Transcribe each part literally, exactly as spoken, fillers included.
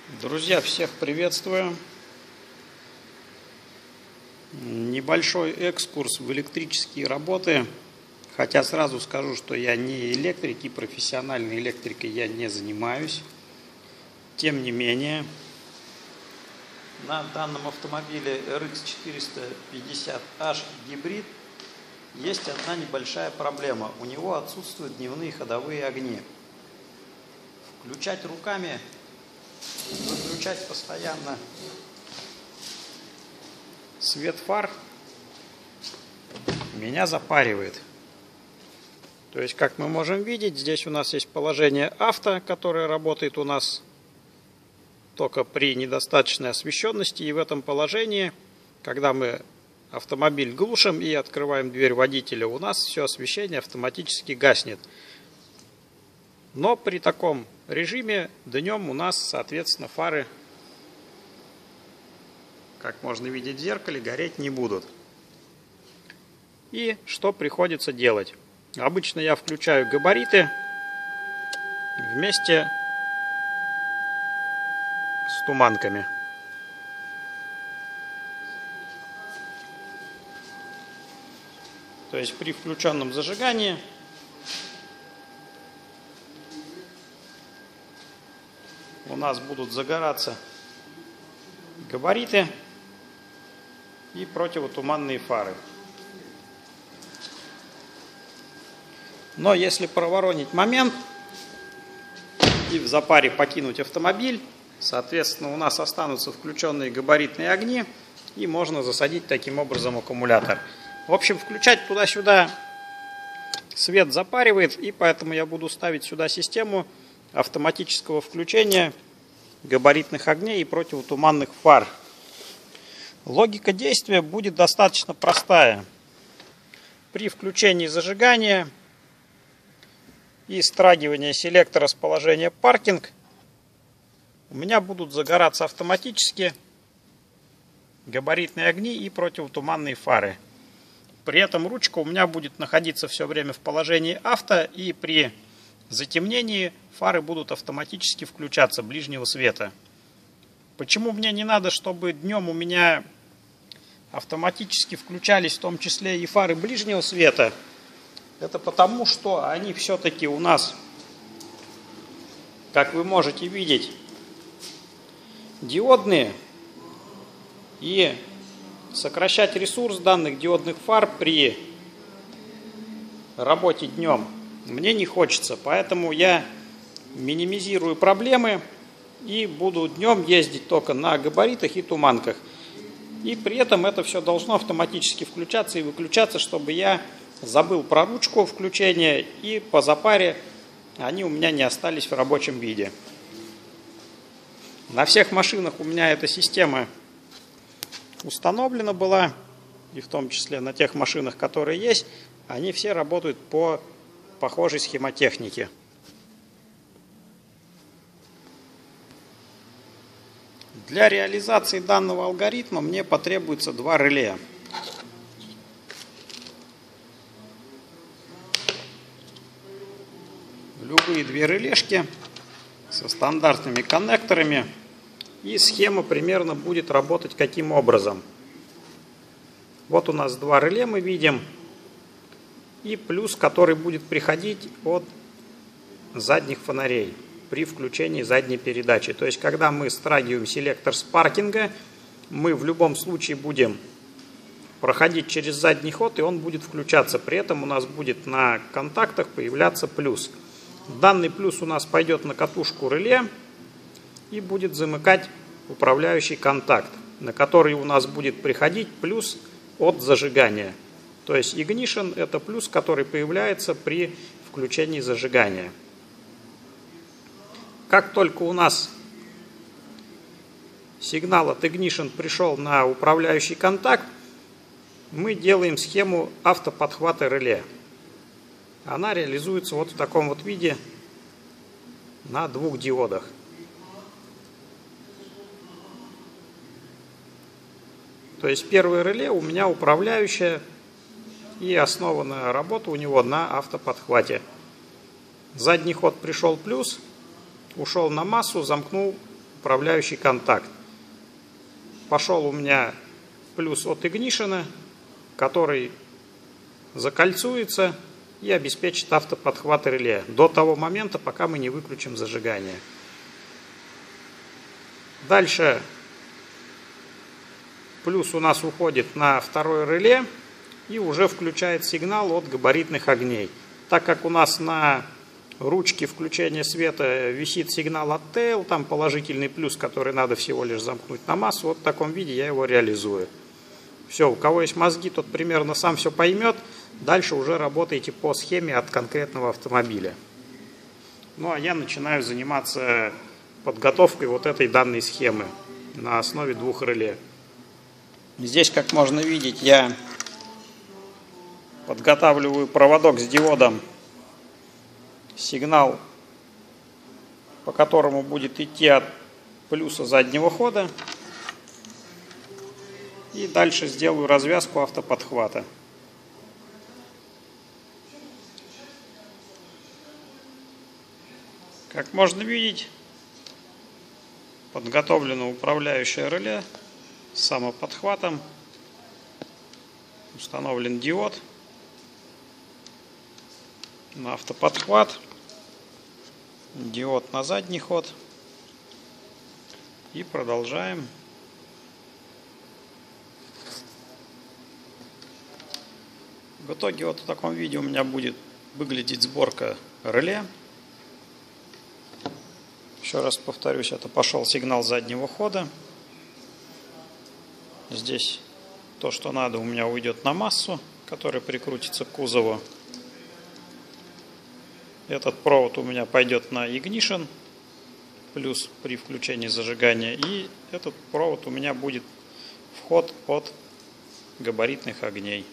Друзья, всех приветствую. Небольшой экскурс в электрические работы. Хотя сразу скажу, что я не электрик и профессиональной электрикой я не занимаюсь. Тем не менее, на данном автомобиле эр икс четыреста пятьдесят эйч гибрид есть одна небольшая проблема. У него отсутствуют дневные ходовые огни. Включать руками, выключать постоянно свет фар меня запаривает. То есть, как мы можем видеть, здесь у нас есть положение авто, которое работает у нас только при недостаточной освещенности. И в этом положении, когда мы автомобиль глушим и открываем дверь водителя, у нас все освещение автоматически гаснет. Но при таком режиме днем у нас, соответственно, фары, как можно видеть в зеркале, гореть не будут. И что приходится делать? Обычно я включаю габариты вместе с туманками. То есть при включенном зажигании у нас будут загораться габариты и противотуманные фары. Но если проворонить момент и в запаре покинуть автомобиль, соответственно, у нас останутся включенные габаритные огни, и можно засадить таким образом аккумулятор. В общем, включать туда-сюда свет запаривает, и поэтому я буду ставить сюда систему автоматического включения габаритных огней и противотуманных фар. Логика действия будет достаточно простая. При включении зажигания и страгивании селектора с положения паркинг у меня будут загораться автоматически габаритные огни и противотуманные фары. При этом ручка у меня будет находиться все время в положении авто, и при затемнении фары будут автоматически включаться ближнего света. Почему мне не надо, чтобы днем у меня автоматически включались в том числе и фары ближнего света? Это потому, что они все-таки у нас, как вы можете видеть, диодные, и сокращать ресурс данных диодных фар при работе днем мне не хочется. Поэтому я минимизирую проблемы и буду днем ездить только на габаритах и туманках. И при этом это все должно автоматически включаться и выключаться, чтобы я забыл про ручку включения, и по запаре они у меня не остались в рабочем виде. На всех машинах у меня эта система установлена была, и в том числе на тех машинах, которые есть, они все работают по похожей схемотехнике. Для реализации данного алгоритма мне потребуется два реле. Любые две релешки со стандартными коннекторами, и схема примерно будет работать каким образом. Вот у нас два реле мы видим, и плюс, который будет приходить от задних фонарей при включении задней передачи. То есть, когда мы страгиваем селектор с паркинга, мы в любом случае будем проходить через задний ход, и он будет включаться. При этом у нас будет на контактах появляться плюс. Данный плюс у нас пойдет на катушку реле и будет замыкать управляющий контакт, на который у нас будет приходить плюс от зажигания. То есть ignition — это плюс, который появляется при включении зажигания. Как только у нас сигнал от ignition пришел на управляющий контакт, мы делаем схему автоподхвата реле. Она реализуется вот в таком вот виде на двух диодах. То есть первое реле у меня управляющее, и основана работа у него на автоподхвате. Задний ход пришел плюс, ушел на массу, замкнул управляющий контакт. Пошел у меня плюс от игнишена, который закольцуется и обеспечит автоподхват реле до того момента, пока мы не выключим зажигание. Дальше плюс у нас уходит на второе реле и уже включает сигнал от габаритных огней. Так как у нас на ручке включения света висит сигнал от тейл, там положительный плюс, который надо всего лишь замкнуть на массу, вот в таком виде я его реализую. Все, у кого есть мозги, тот примерно сам все поймет. Дальше уже работаете по схеме от конкретного автомобиля. Ну а я начинаю заниматься подготовкой вот этой данной схемы на основе двух реле. Здесь, как можно видеть, я подготавливаю проводок с диодом, сигнал, по которому будет идти от плюса заднего хода. И дальше сделаю развязку автоподхвата. Как можно видеть, подготовлено управляющее реле с самоподхватом. Установлен диод на автоподхват, диод на задний ход. И продолжаем. В итоге вот в таком виде у меня будет выглядеть сборка реле. Еще раз повторюсь, это пошел сигнал заднего хода. Здесь то, что надо, у меня уйдет на массу, которая прикрутится к кузову. Этот провод у меня пойдет на ignition, плюс при включении зажигания. И этот провод у меня будет вход от габаритных огней.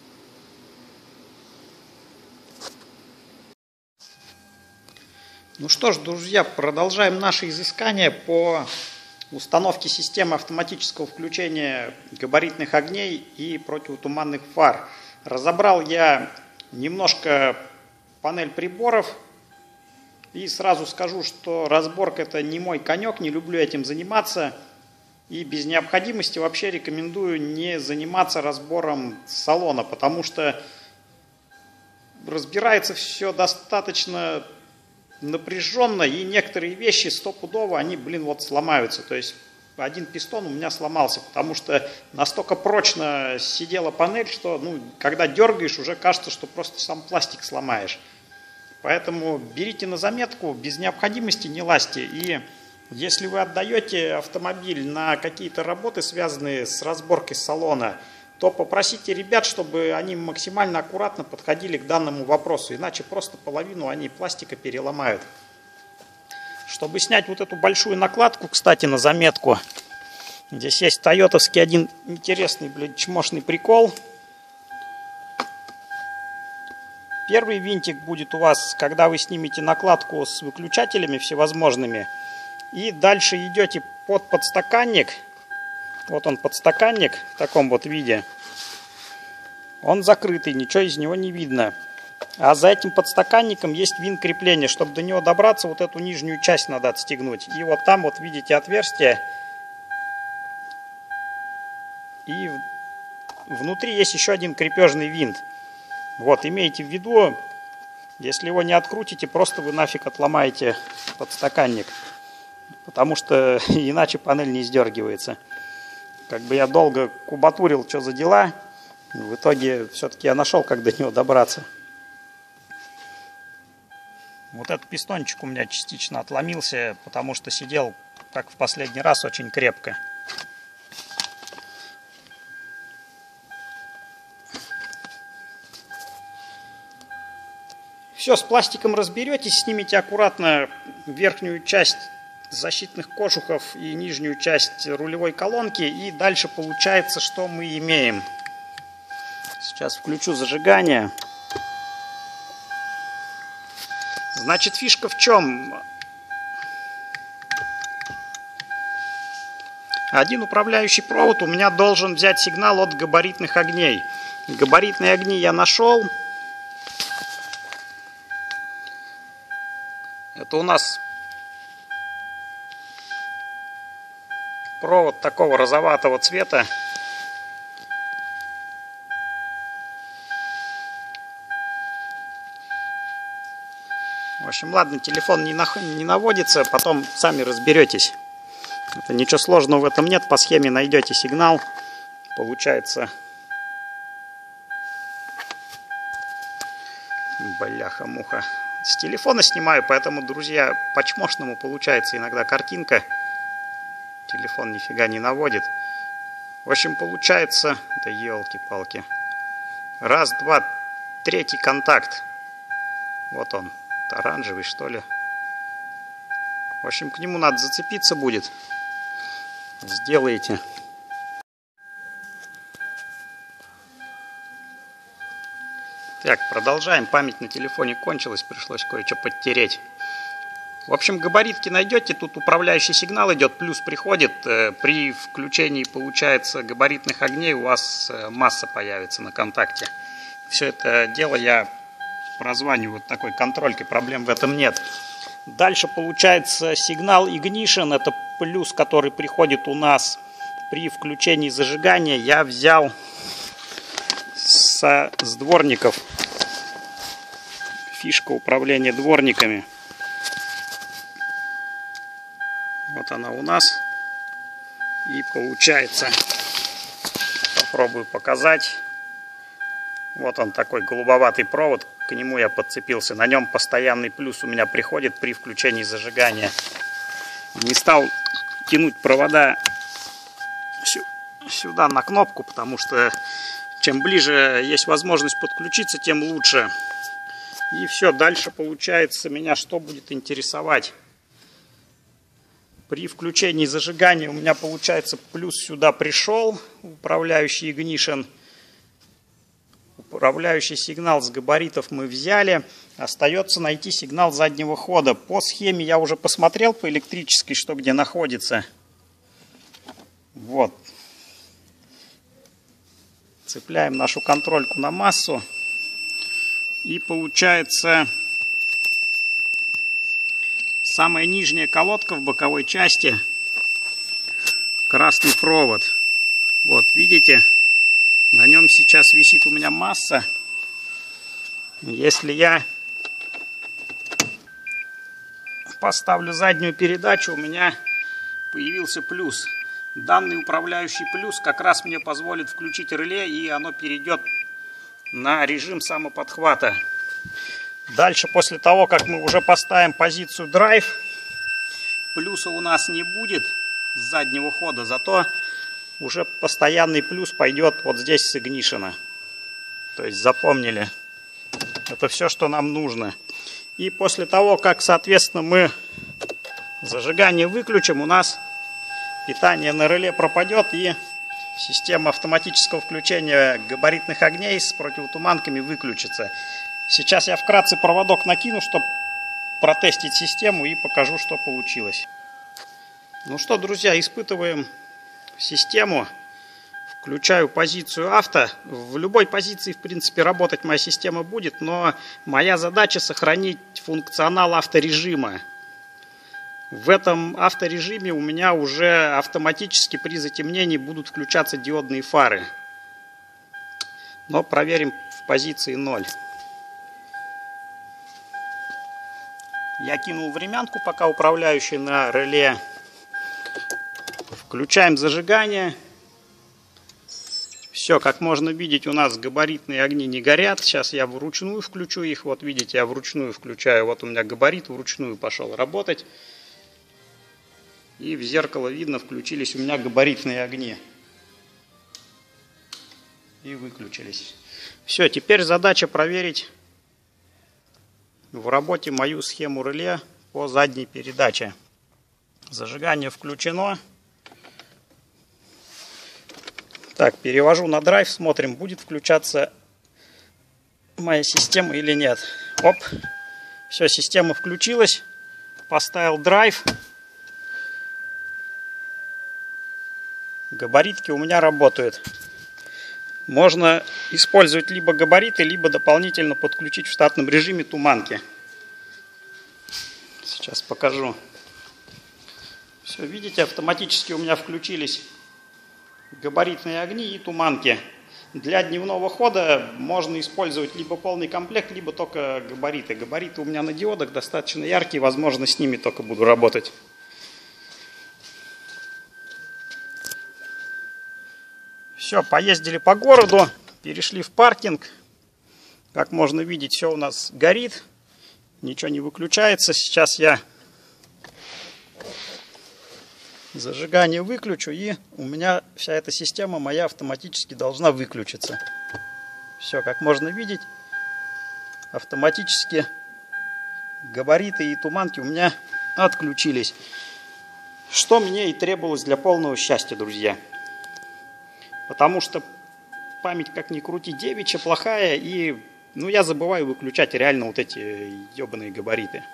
Ну что ж, друзья, продолжаем наши изыскания по установке системы автоматического включения габаритных огней и противотуманных фар. Разобрал я немножко панель приборов и сразу скажу, что разборка — это не мой конек, не люблю этим заниматься. И без необходимости вообще рекомендую не заниматься разбором салона, потому что разбирается все достаточно напряженно, и некоторые вещи стопудово, они, блин, вот сломаются. То есть один пистон у меня сломался, потому что настолько прочно сидела панель, что, ну, когда дергаешь, уже кажется, что просто сам пластик сломаешь. Поэтому берите на заметку, без необходимости не лазьте. И если вы отдаете автомобиль на какие-то работы, связанные с разборкой салона, то попросите ребят, чтобы они максимально аккуратно подходили к данному вопросу, иначе просто половину они пластика переломают. Чтобы снять вот эту большую накладку, кстати, на заметку, здесь есть тойотовский один интересный, блядь, чмошный прикол. Первый винтик будет у вас, когда вы снимете накладку с выключателями всевозможными, и дальше идете под подстаканник. Вот он, подстаканник в таком вот виде. Он закрытый, ничего из него не видно. А за этим подстаканником есть винт крепления. Чтобы до него добраться, вот эту нижнюю часть надо отстегнуть. И вот там вот видите отверстие. И внутри есть еще один крепежный винт. Вот, имейте в виду, если его не открутите, просто вы нафиг отломаете подстаканник. Потому что иначе панель не сдергивается. Как бы я долго кубатурил, что за дела. В итоге все-таки я нашел, как до него добраться. Вот этот пистончик у меня частично отломился, потому что сидел, как в последний раз, очень крепко. Все, с пластиком разберетесь, снимите аккуратно верхнюю часть защитных кожухов и нижнюю часть рулевой колонки, и дальше получается, что мы имеем. Сейчас включу зажигание. Значит, фишка в чем? Один управляющий провод у меня должен взять сигнал от габаритных огней. Габаритные огни я нашел. Это у нас провод такого розоватого цвета. В общем, ладно, телефон не, на... не наводится, потом сами разберетесь. Это ничего сложного в этом нет, по схеме найдете сигнал. Получается... Бляха-муха. С телефона снимаю, поэтому, друзья, по-чмошному получается иногда картинка. Телефон нифига не наводит. В общем, получается... Да елки-палки. Раз, два, третий контакт. Вот он. Оранжевый, что ли. В общем, к нему надо зацепиться будет. Сделаете. Так, продолжаем. Память на телефоне кончилась, пришлось кое-что подтереть. В общем, габаритки найдете. Тут управляющий сигнал идет, плюс приходит. При включении, получается, габаритных огней у вас масса появится на контакте. Все это дело я прозваниваю вот такой контролькой, проблем в этом нет. Дальше получается сигнал Ignition, это плюс, который приходит у нас при включении зажигания. Я взял со, с дворников. Фишка управления дворниками. Вот она у нас. И получается, попробую показать. Вот он такой голубоватый провод. К нему я подцепился. На нем постоянный плюс у меня приходит при включении зажигания. Не стал тянуть провода сюда на кнопку, потому что чем ближе есть возможность подключиться, тем лучше. И все, дальше получается меня что будет интересовать. При включении зажигания у меня получается плюс сюда пришел, управляющий Ignition. Управляющий сигнал с габаритов мы взяли. Остается найти сигнал заднего хода. По схеме я уже посмотрел по электрической, что где находится. Вот. Цепляем нашу контрольку на массу. И получается самая нижняя колодка в боковой части. Красный провод. Вот, видите? На нем сейчас висит у меня масса. Если я поставлю заднюю передачу, у меня появился плюс. Данный управляющий плюс как раз мне позволит включить реле, и оно перейдет на режим самоподхвата. Дальше, после того, как мы уже поставим позицию драйв, плюса у нас не будет с заднего хода, зато уже постоянный плюс пойдет вот здесь с игнишена. То есть запомнили. Это все, что нам нужно. И после того, как, соответственно, мы зажигание выключим, у нас питание на реле пропадет, и система автоматического включения габаритных огней с противотуманками выключится. Сейчас я вкратце проводок накину, чтобы протестить систему, и покажу, что получилось. Ну что, друзья, испытываем систему. Включаю позицию авто. В любой позиции, в принципе, работать моя система будет, но моя задача сохранить функционал авторежима. В этом авторежиме у меня уже автоматически при затемнении будут включаться диодные фары. Но проверим в позиции ноль. Я кинул времянку, пока управляющий на реле. Включаем зажигание. Все, как можно видеть, у нас габаритные огни не горят. Сейчас я вручную включу их. Вот видите, я вручную включаю. Вот у меня габарит вручную пошел работать. И в зеркало видно, включились у меня габаритные огни. И выключились. Все, теперь задача проверить в работе мою схему реле по задней передаче. Зажигание включено. Так, перевожу на драйв, смотрим, будет включаться моя система или нет. Оп, все, система включилась. Поставил драйв. Габаритки у меня работают. Можно использовать либо габариты, либо дополнительно подключить в штатном режиме туманки. Сейчас покажу. Все, видите, автоматически у меня включились габаритные огни и туманки. Для дневного хода можно использовать либо полный комплект, либо только габариты. Габариты у меня на диодах достаточно яркие, возможно, с ними только буду работать. Все, поездили по городу, перешли в паркинг. Как можно видеть, все у нас горит, ничего не выключается. Сейчас я зажигание выключу, и у меня вся эта система моя автоматически должна выключиться. Все, как можно видеть, автоматически габариты и туманки у меня отключились. Что мне и требовалось для полного счастья, друзья. Потому что память, как ни крути, девичья, плохая, и ну, я забываю выключать реально вот эти ебаные габариты.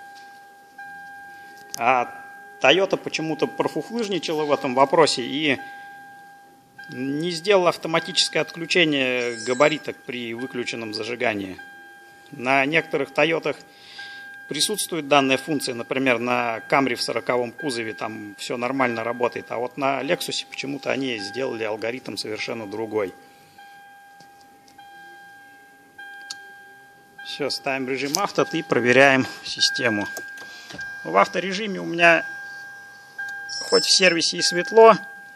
А Toyota почему-то профуфлыжничала в этом вопросе и не сделала автоматическое отключение габариток при выключенном зажигании. На некоторых Toyotах присутствует данная функция, например, на Camry в сороковом кузове там все нормально работает, а вот на Lexus почему-то они сделали алгоритм совершенно другой. Все, ставим режим авто и проверяем систему. В авторежиме у меня хоть в сервисе и светло,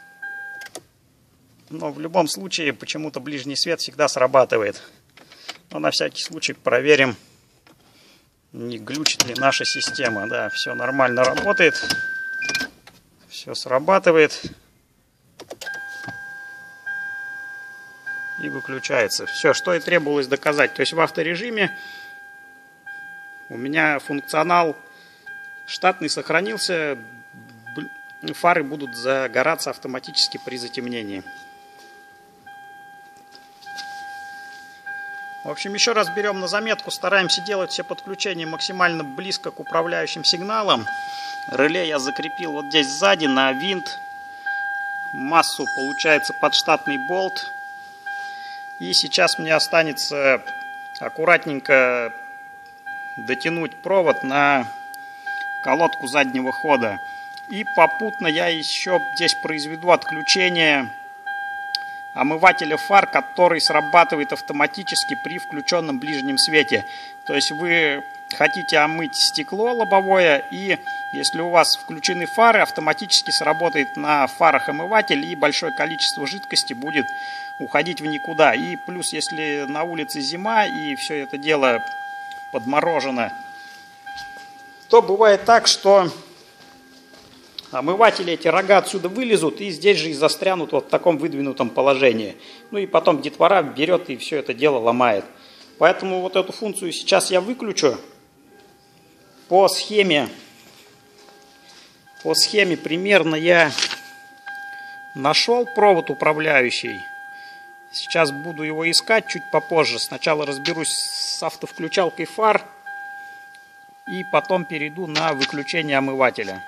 но в любом случае почему-то ближний свет всегда срабатывает. Но на всякий случай проверим, не глючит ли наша система. Да, все нормально работает, все срабатывает и выключается. Все, что и требовалось доказать. То есть в авторежиме у меня функционал штатный сохранился, фары будут загораться автоматически при затемнении. В общем, еще раз берем на заметку, стараемся делать все подключения максимально близко к управляющим сигналам. Реле я закрепил вот здесь сзади на винт. Массу получается под штатный болт. И сейчас мне останется аккуратненько дотянуть провод на колодку заднего хода. И попутно я еще здесь произведу отключение омывателя фар, который срабатывает автоматически при включенном ближнем свете. То есть вы хотите омыть стекло лобовое, и если у вас включены фары, автоматически сработает на фарах омыватель, и большое количество жидкости будет уходить в никуда. И плюс, если на улице зима и все это дело подморожено, то бывает так, что омыватели, эти рога отсюда вылезут и здесь же и застрянут вот в таком выдвинутом положении. Ну и потом детвора берет и все это дело ломает. Поэтому вот эту функцию сейчас я выключу. По схеме, по схеме примерно я нашел провод управляющий. Сейчас буду его искать чуть попозже. Сначала разберусь с автовключалкой фар и потом перейду на выключение омывателя.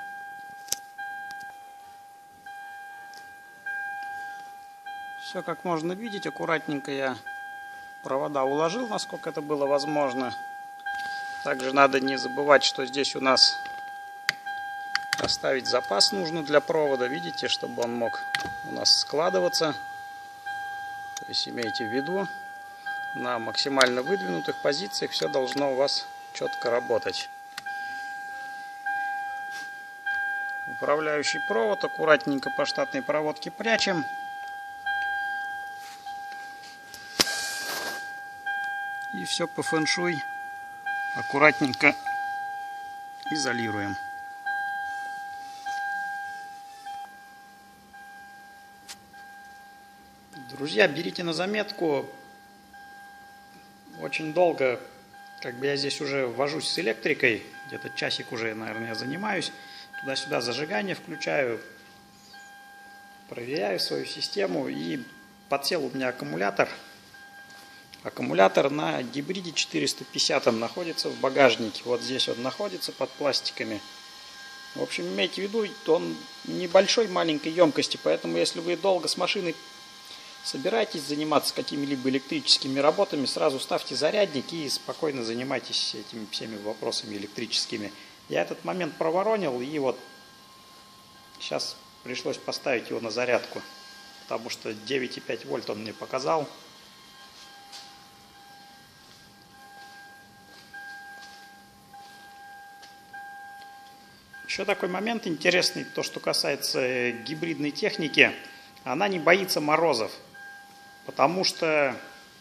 Все, как можно видеть, аккуратненько я провода уложил, насколько это было возможно. Также надо не забывать, что здесь у нас оставить запас нужно для провода, видите, чтобы он мог у нас складываться. То есть имейте в виду, на максимально выдвинутых позициях все должно у вас четко работать. Управляющий провод аккуратненько по штатной проводке прячем. И все по фэн-шуй аккуратненько изолируем. Друзья, берите на заметку. Очень долго, как бы я здесь уже вожусь с электрикой, где-то часик уже, наверное, я занимаюсь. Туда-сюда зажигание включаю, проверяю свою систему, и подсел у меня аккумулятор. Аккумулятор на гибриде четыреста пятьдесят находится в багажнике. Вот здесь он находится под пластиками. В общем, имейте в виду, он небольшой, маленькой емкости. Поэтому, если вы долго с машиной собираетесь заниматься какими-либо электрическими работами, сразу ставьте зарядник и спокойно занимайтесь этими всеми вопросами электрическими. Я этот момент проворонил, и вот Сейчас пришлось поставить его на зарядку, потому что девять и пять вольт он мне показал. Еще такой момент интересный, то, что касается гибридной техники, она не боится морозов, потому что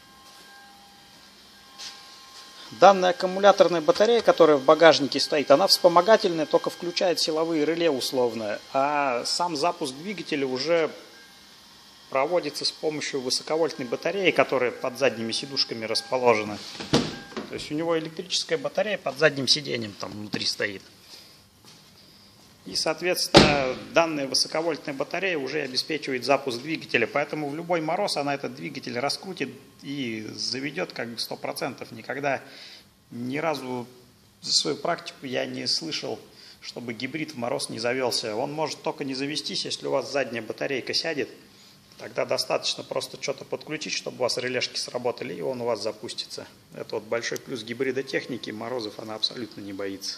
данная аккумуляторная батарея, которая в багажнике стоит, она вспомогательная, только включает силовые реле условно, а сам запуск двигателя уже проводится с помощью высоковольтной батареи, которая под задними сидушками расположена. То есть у него электрическая батарея под задним сиденьем там внутри стоит. И, соответственно, данная высоковольтная батарея уже обеспечивает запуск двигателя, поэтому в любой мороз она этот двигатель раскрутит и заведет как бы сто процентов. Никогда, ни разу за свою практику я не слышал, чтобы гибрид в мороз не завелся. Он может только не завестись, если у вас задняя батарейка сядет. Тогда достаточно просто что-то подключить, чтобы у вас релешки сработали, и он у вас запустится. Это вот большой плюс гибрида техники. Морозов она абсолютно не боится.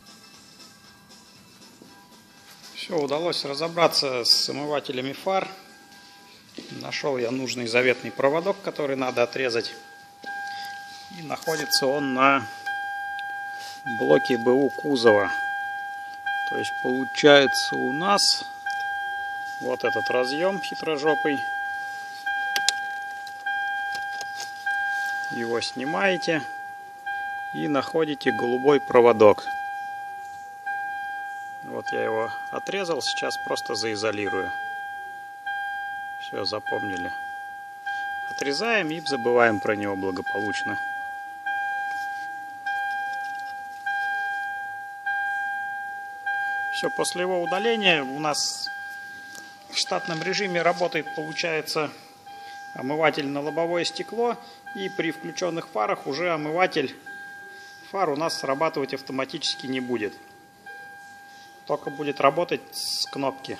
Все, удалось разобраться с омывателями фар. Нашел я нужный заветный проводок, который надо отрезать. И находится он на блоке БУ кузова. То есть получается у нас вот этот разъем хитрожопый. Его снимаете и находите голубой проводок. Вот я его отрезал, сейчас просто заизолирую. Все, запомнили. Отрезаем и забываем про него благополучно. Все, после его удаления у нас в штатном режиме работает, получается, омыватель на лобовое стекло. И при включенных фарах уже омыватель фар у нас срабатывать автоматически не будет. Только будет работать с кнопки.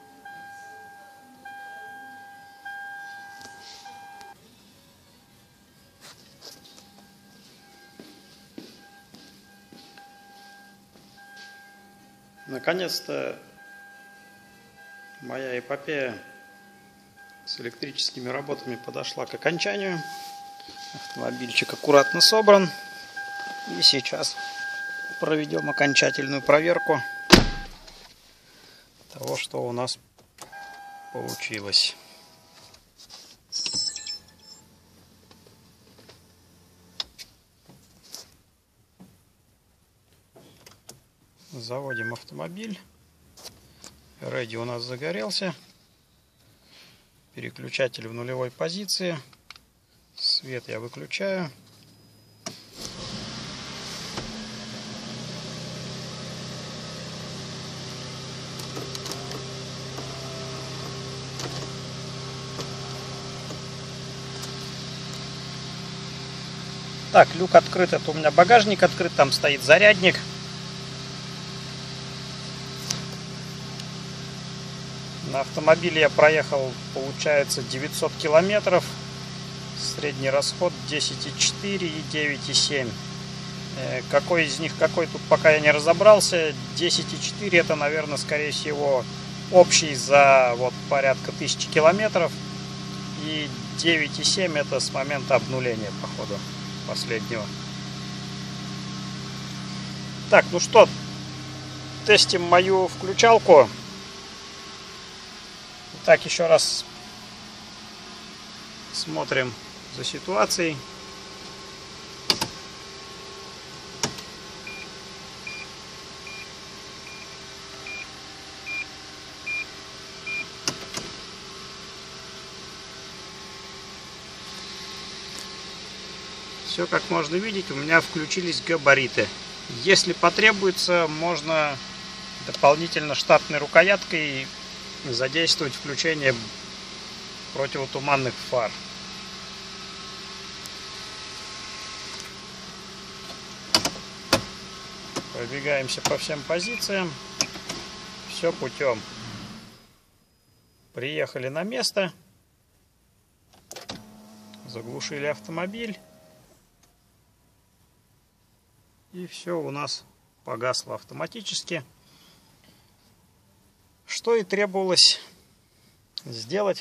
Наконец-то моя эпопея с электрическими работами подошла к окончанию. Автомобильчик аккуратно собран. И сейчас проведем окончательную проверку того, что у нас получилось. Заводим автомобиль. Ready у нас загорелся. Переключатель в нулевой позиции. Свет я выключаю. Так, люк открыт, это у меня багажник открыт, там стоит зарядник. На автомобиле я проехал, получается, девятьсот километров. Средний расход десять и четыре и девять и семь. Какой из них какой, тут пока я не разобрался. десять и четыре это, наверное, скорее всего, общий за вот порядка тысячи километров. И девять и семь это с момента обнуления, походу, последнего. Так, ну что, тестим мою включалку. Так, еще раз смотрим за ситуацией. Все, как можно видеть, у меня включились габариты. Если потребуется, можно дополнительно штатной рукояткой задействовать включение противотуманных фар. Пробегаемся по всем позициям. Все путем. Приехали на место. Заглушили автомобиль. И все у нас погасло автоматически. Что и требовалось сделать.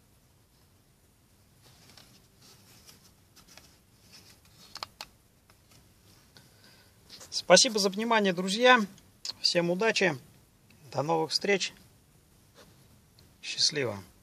Спасибо за внимание, друзья. Всем удачи. До новых встреч. Счастливо.